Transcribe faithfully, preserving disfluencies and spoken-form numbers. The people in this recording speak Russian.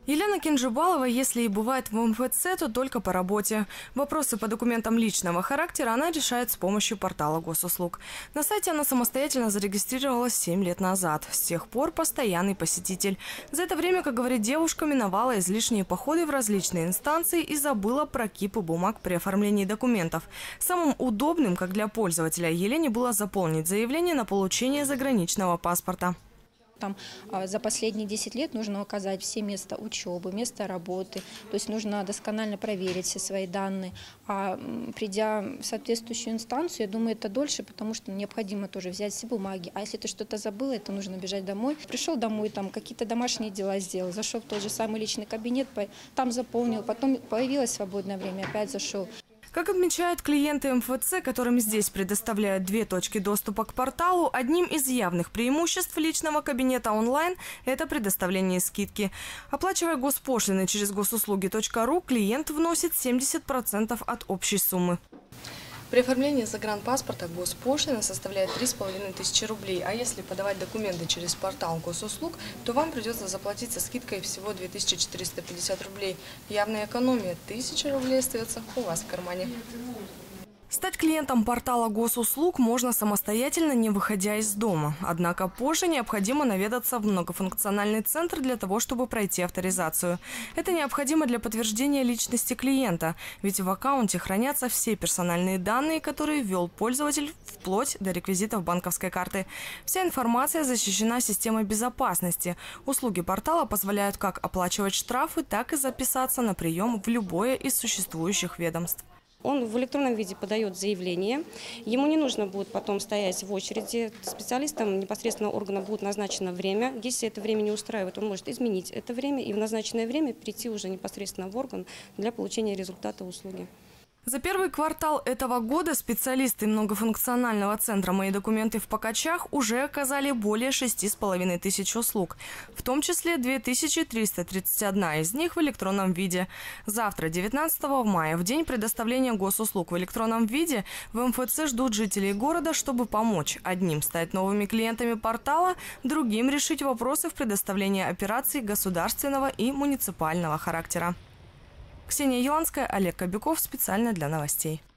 Елена Кинжибалова, если и бывает в эм эф цэ, то только по работе. Вопросы по документам личного характера она решает с помощью портала госуслуг. На сайте она самостоятельно зарегистрировалась семь лет назад. С тех пор постоянный посетитель. За это время, как говорит девушка, миновала излишние походы в различные инстанции и забыла про кипы бумаг при оформлении документов. Самым удобным, как для пользователя, Елене было заполнить заявление на получение заграничного паспорта. Там за последние десять лет нужно указать все места учебы, место работы. То есть нужно досконально проверить все свои данные. А придя в соответствующую инстанцию, я думаю, это дольше, потому что необходимо тоже взять все бумаги. А если ты что-то забыла, это нужно бежать домой. Пришел домой, там какие-то домашние дела сделал, зашел в тот же самый личный кабинет, там заполнил, потом появилось свободное время, опять зашел. Как отмечают клиенты эм эф цэ, которым здесь предоставляют две точки доступа к порталу, одним из явных преимуществ личного кабинета онлайн – это предоставление скидки. Оплачивая госпошлины через госуслуги точка ру, клиент вносит семьдесят процентов от общей суммы. При оформлении загранпаспорта госпошлина составляет три с половиной тысячи рублей, а если подавать документы через портал госуслуг, то вам придется заплатить со скидкой всего две тысячи четыреста пятьдесят рублей. Явная экономия – тысяча рублей остается у вас в кармане. Стать клиентом портала госуслуг можно самостоятельно, не выходя из дома. Однако позже необходимо наведаться в многофункциональный центр для того, чтобы пройти авторизацию. Это необходимо для подтверждения личности клиента, ведь в аккаунте хранятся все персональные данные, которые ввел пользователь, вплоть до реквизитов банковской карты. Вся информация защищена системой безопасности. Услуги портала позволяют как оплачивать штрафы, так и записаться на прием в любое из существующих ведомств. Он в электронном виде подает заявление. Ему не нужно будет потом стоять в очереди. Специалистам непосредственно органа будет назначено время. Если это время не устраивает, он может изменить это время и в назначенное время прийти уже непосредственно в орган для получения результата услуги. За первый квартал этого года специалисты многофункционального центра «Мои документы в Покачах» уже оказали более шести с половиной тысяч услуг, в том числе две тысячи триста тридцать одна из них в электронном виде. Завтра, девятнадцатого мая, в день предоставления госуслуг в электронном виде, в эм эф цэ ждут жителей города, чтобы помочь одним стать новыми клиентами портала, другим решить вопросы в предоставлении операций государственного и муниципального характера. Ксения Еланская, Олег Кобяков, специально для новостей.